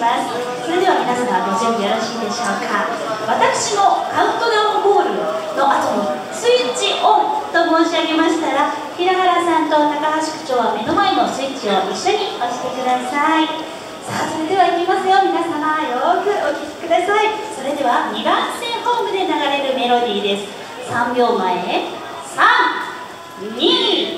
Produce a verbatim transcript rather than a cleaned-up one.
ます。それでは皆様ご準備よろしいでしょうか。私のカウントダウンボールの後にスイッチオンと申し上げましたら、平原さんと高橋区長は目の前のスイッチを一緒に押してください。さあ、それではいきますよ。皆様よくお聴きください。それではにばん線ホームで流れるメロディーです。さんびょうまえ、さん、に、